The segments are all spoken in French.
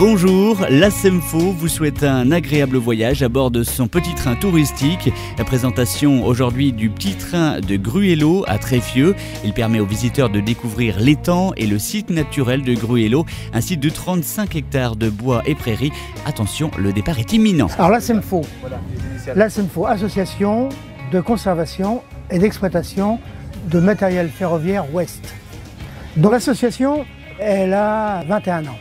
Bonjour, la SEMFO vous souhaite un agréable voyage à bord de son petit train touristique. La présentation aujourd'hui du petit train de Gruello à Tréfieux. Il permet aux visiteurs de découvrir l'étang et le site naturel de Gruello, un site de 35 hectares de bois et prairies. Attention, le départ est imminent. Alors la SEMFO, Association de conservation et d'exploitation de matériel ferroviaire ouest. Donc l'association, elle a 21 ans.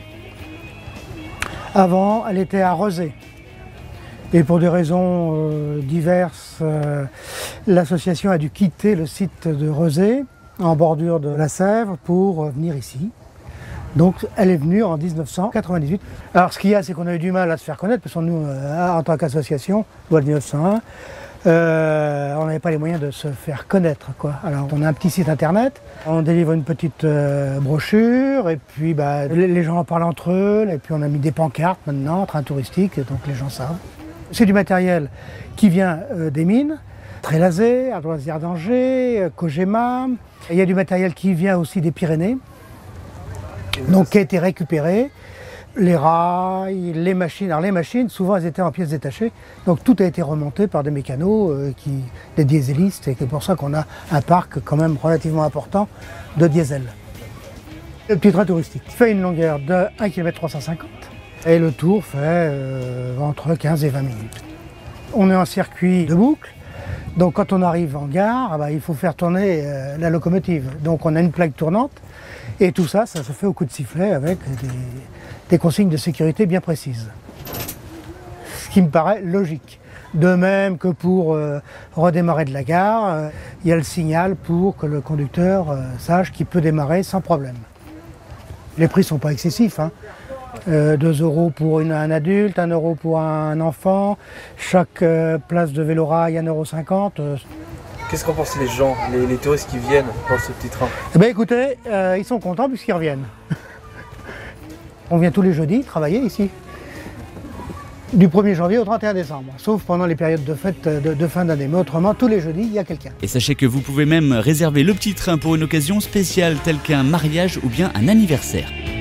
Avant, elle était à Rezé. Et pour des raisons diverses, l'association a dû quitter le site de Rezé, en bordure de la Sèvre, pour venir ici. Donc elle est venue en 1998. Alors ce qu'il y a, c'est qu'on a eu du mal à se faire connaître, parce que nous, en tant qu'association, loi de 1901, on n'avait pas les moyens de se faire connaître, quoi. Alors on a un petit site internet, on délivre une petite brochure, et puis les gens en parlent entre eux, et puis on a mis des pancartes maintenant, train touristique, donc les gens savent. C'est du matériel qui vient des mines, Trélazé, Ardoisière d'Angers, Cogema. Il y a du matériel qui vient aussi des Pyrénées, donc qui a été récupéré. Les rails, les machines. Alors les machines, souvent elles étaient en pièces détachées, donc tout a été remonté par des mécanos, des dieselistes, et c'est pour ça qu'on a un parc quand même relativement important de diesel. Le petit train touristique fait une longueur de 1,350 km et le tour fait entre 15 et 20 minutes. On est en circuit de boucle, donc quand on arrive en gare, il faut faire tourner la locomotive. Donc on a une plaque tournante, et tout ça, ça se fait au coup de sifflet avec des consignes de sécurité bien précises. Ce qui me paraît logique. De même que pour redémarrer de la gare, il y a le signal pour que le conducteur sache qu'il peut démarrer sans problème. Les prix ne sont pas excessifs, hein. 2 € pour un adulte, 1 € pour un enfant, chaque place de vélorail 1,50 €. Qu'est-ce qu'en pensent les gens, les touristes qui viennent dans ce petit train? Eh bien écoutez, ils sont contents puisqu'ils reviennent. On vient tous les jeudis travailler ici, du 1er janvier au 31 décembre, sauf pendant les périodes de fête de fin d'année. Mais autrement, tous les jeudis, il y a quelqu'un. Et sachez que vous pouvez même réserver le petit train pour une occasion spéciale telle qu'un mariage ou bien un anniversaire.